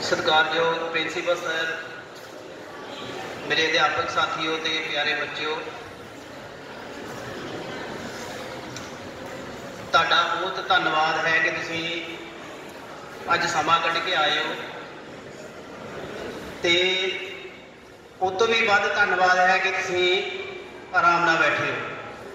सत्कारयोग principal sir, मेरे अध्यापक साथियों ते प्यारे बच्चों, तुहाडा बहुत धन्यवाद है कि तुसी अज समा कढ़ के आए हो। ते उस तो भी वध धन्यवाद है कि तुसी आराम नाल बैठे हो।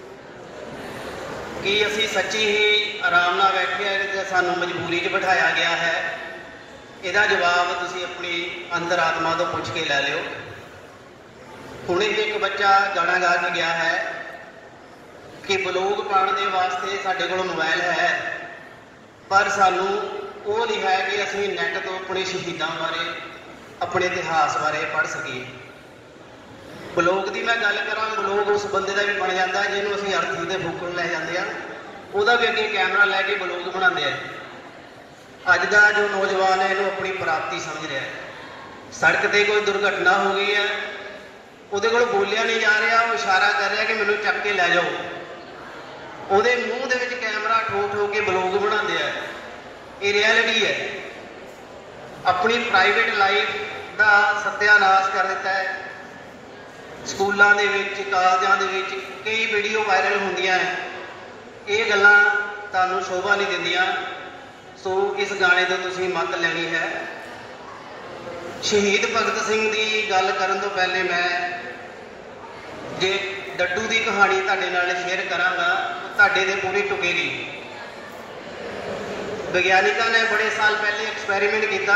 कि असी सच्ची ही आराम नाल बैठे हैं कि सानू मजबूरी च बिठाया गया है, इसका जवाब तुसी अपनी अंदर आत्मा तो पुछ के लै लियो। हुणे एक बच्चा गाना गा के गया है कि ब्लॉग पाने के वास्ते साडे कोल मोबाइल है, पर सानू वो नहीं है कि असी नैट तो अपने शहीदों बारे, अपने इतिहास बारे पढ़ सकीए। ब्लॉग की मैं गल करा, ब्लॉग उस बंदे का भी बन जाता है जिन्होंने असी अर्थी के फूकण लै जाते हैं, वह भी अगे कैमरा लैके ब्लॉग बनाते हैं। अज का जो नौजवान है इन्हू अपनी प्राप्ति समझ रहा है। सड़क पर कोई दुर्घटना हो गई है, वो बोलिया नहीं जा रहा, वो इशारा कर रहा कि मैनू चक के लै जाओ। वो मूँह के कैमरा ठो ठो के ब्लॉग बनाते हैं। ये रियलिटी है। अपनी प्राइवेट लाइफ का सत्यानाश कर दिता है। स्कूलों के कॉलेजों के कई वीडियो वायरल होंदियां हैं। ये गल्लां तुहानूं शोभा नहीं दिंदियां। सो इस गाने तो तुसीं मत लैनी है। शहीद भगत सिंह की गल करन तो पहले मैं जे डड्डू की कहानी तुहाडे नाल शेयर करांगा तो तुहाडे ते पूरी टुकेगी। विग्यानिकों ने बड़े साल पहले एक्सपैरीमेंट किया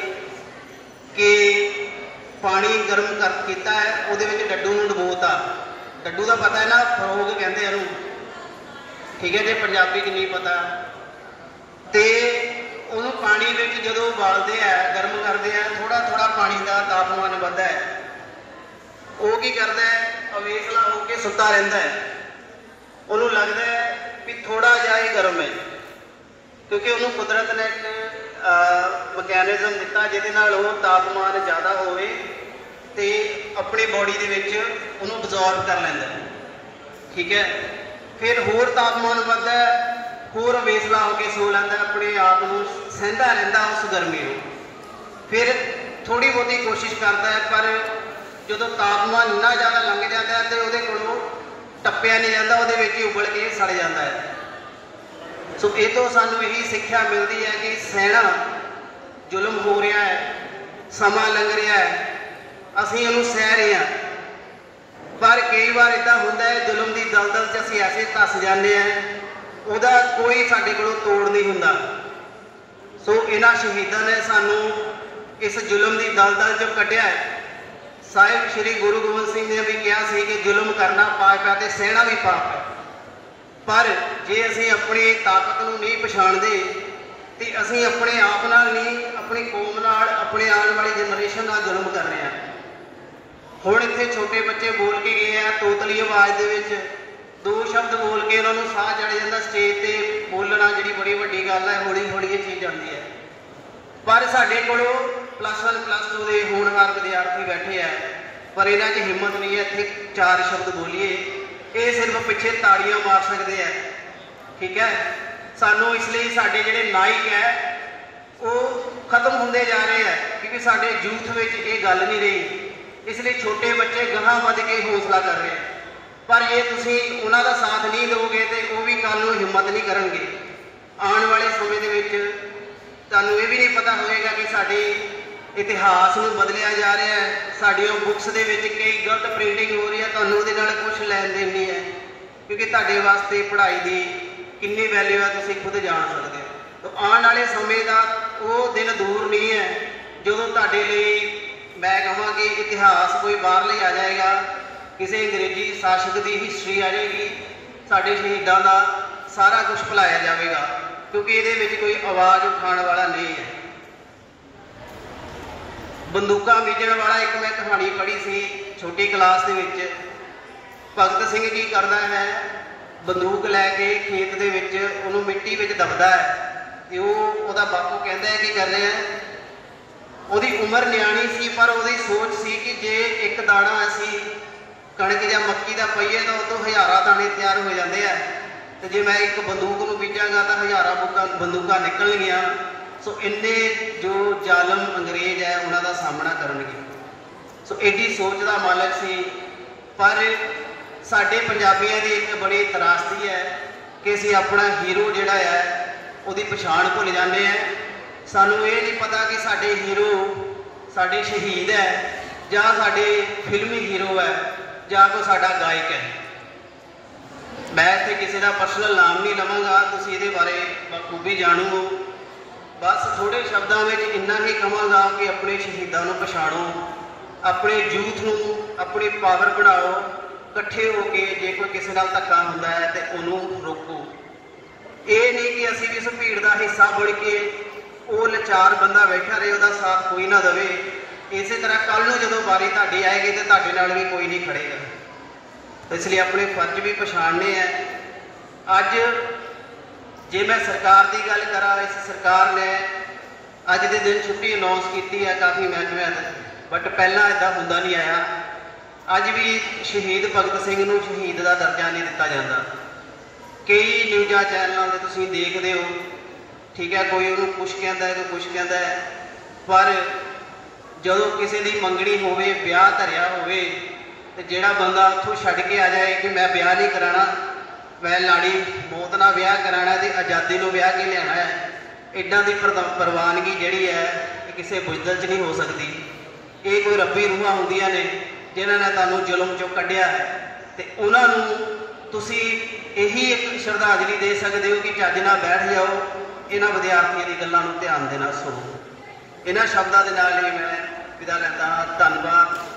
कि पानी गर्म कर किया है, वो डड्डू में डबोता। डड्डू का पता है ना, फरोग कहते हैं, ठीक है जी, पंजाबी च नहीं पता। तो उन्होंने पानी में जो उबालते हैं, गर्म करते हैं, थोड़ा थोड़ा पानी का तापमान बढ़ता है। वो की करता है, अवेखला होकर सुता रहता है। उन्होंने लगता है भी थोड़ा जहा ही गर्म है, क्योंकि उन्होंने कुदरत ने एक मकैनिज्म दिता जिहदे नाल वो तापमान ज़्यादा होवे ते अपनी बॉडी दे विच उन्होंने अब्जॉर्ब कर लैंदा है। ठीक है, फिर होर तापमान बढ़ता है, होर अवेसला होकर सो लैंदा, अपने आप को सहंदा रहिंदा उस गर्मी को। फिर थोड़ी बहुती कोशिश करता है, पर जो तापमान इन्ना ज़्यादा लंघ जाता है तो वो कोलों टप्पिया नहीं जाता, वो उबल के सड़ जाता है। सो ये तो सानू यही सिक्ख्या मिलती है कि सहना, जुल्म हो रहा है, समा लंघ रहा है, असीं उहनूं सह रहे हैं। पर कई बार इदा होंदा है, जुल्म की दलदल च असीं ऐसे धस जाते हैं, उहदा कोई साडे कोलों तोड़ नहीं हुंदा। सो इन्हां शहीदां ने सानू इस जुल्म की दलदल चों कढिया है। साहिब श्री गुरु गोबिंद सिंह ने भी कहा सी कि जुल्म करना पाप है तो सहना भी पाप है। पर जे असीं अपनी ताकत नूं नहीं पछाणदे तो असीं अपने आप नाल नहीं, अपनी कौम नाल, अपने आने वाली जनरेशन नाल जुल्म कर रहे हैं। हुण इत्थे छोटे बच्चे बोल के गए हैं तोतली आवाज़ दे विच, दो शब्द बोल के उन्होंने साह चढ़ जाता। स्टेज पर बोलना जी बड़ी वड्डी गल है, हौली हौली ये चीज़ आती है। पर साडे कोलों +1 +2 के होनहार विद्यार्थी बैठे हैं, पर इन्हां 'च हिम्मत नहीं है इत्थे 4 शब्द बोलीए। ये सिर्फ पिछे ताड़ियां मार सकते हैं। ठीक है, सानू इसलिए साडे जिहड़े नायक है वो खत्म होंदे जा रहे हैं, क्योंकि साडे यूथ में ये गल नहीं रही। इसलिए छोटे बच्चे गहां वध के हौसला कर रहे हैं। पर जे तुसीं उन्हां दा साथ नहीं दोगे तो वो भी कल नूं हिम्मत नहीं करेंगे। आने वाले समय दे विच तुहानूं ये भी नहीं पता होएगा कि साडे इतिहास नूं बदलिया जा रहा है। साडियां बुक्स दे विच कई गलत प्रिंटिंग हो रही है, तुहानूं उहदे नाल कुछ लैन देन नहीं है, क्योंकि तुहाडे वास्ते पढ़ाई की कितनी वैल्यू है तुसीं खुद जान सकते हो। तो आने वाले समय का वो दिन दूर नहीं है जदों तुहाडे लई मैं कहां कि इतिहास कोई बाहर ले आ जाएगा, किसी अंग्रेजी शासक की हिस्टरी आ जाएगी, साडे शहीदों का सारा कुछ भुलाया जाएगा, क्योंकि ये कोई आवाज़ उठाने वाला नहीं है। बंदूकां बीजण वाला एक मैं कहानी पढ़ी सी छोटी क्लास दे विच। भगत सिंह की करता है, बंदूक लैके खेत दे विच उहनूं मिट्टी विच दबदा है, तो वह बापू कहता है कि कर रहे हैं। उहदी उम्र न्याणी सी, पर उहदी सोच सी कि जे एक दाना असी कणक या मक्की का पईए तो उस 1000 दाने तैयार हो जाते हैं, तो जे मैं एक बंदूक नूं बीजांगा तो 1000 बंदूकां निकलणगीआं। सो इन्ने जो जालम अंग्रेज है उन्हों का सामना करनगे। सो एडी सोच का मालक सी। पर साडे पंजाबियों की एक बड़ी तरासदी है कि असी अपना हीरो जिहड़ा है उहदी पछाण भुल जाते हैं। सानू ये नहीं पता कि साडे हीरो साडे शहीद है जां साडे फिल्मी हीरो है जां कोई साडा गायक है। मैं इत्थे किसी का पर्सनल नाम नहीं लवांगा, तुसीं इहदे बारे बखूबी जाणू हो। बस थोड़े शब्दों में इन्ना ही कहांगा कि अपने शहीदों को पछाणो, अपने यूथ नूं अपनी पावर बढ़ाओ, इकट्ठे होके जे कोई किसी नाल धक्का हुंदा है तो उन्होंने रोको। ये नहीं कि असीं भी इस भीड़ का हिस्सा बन के वो लाचार बंदा बैठा रहे उसका साथ कोई ना देवे। इस तरह कल नूं जदों बारी तुहाडी आएगी तो तुहाडे नाल भी कोई नहीं खड़ेगा। इसलिए अपने फर्ज भी पछाणने हैं। अज जे मैं सरकार की गल करा, इस सरकार ने अज के दिन छुट्टी अनाउंस की है काफ़ी महकमिਆਂ, बट पहला इदा हुंदा नहीं आया। अज भी शहीद भगत सिंह नूं शहीद का दर्जा नहीं दिता जाता। कई न्यूज़ा चैनलों से तुसीं देखते हो, ठीक है, कोई उन्होंने कुछ कहता है, कोई कुछ कहता है। पर जदों किसी की मंगनी होवे, ब्याह धरिया होवे ते जिहड़ा बंदा उत्थों छड्ड के आ जाए कि मैं ब्याह नहीं कराना, मैं लाड़ी मौत नाल ब्याह कराना ते आज़ादी नूं ब्याह के लियाना है, इदां दी प्रवानगी जिहड़ी है किसी बुजदल च नहीं हो सकती। ये कोई रब्बी रूहां होंदियां ने जिन्हां ने तुहानूं जुल्म चों कढिया है ते उन्हां नूं तुसीं यही एक श्रद्धांजलि दे सकते हो कि चज नाल बैठ जाओ, इन्हां विद्यार्थियों की गल्लां नूं ध्यान दे नाल सुणो। इन्हां शब्दां दे नाल ही मैं विदा लैंदा। धन्नवाद।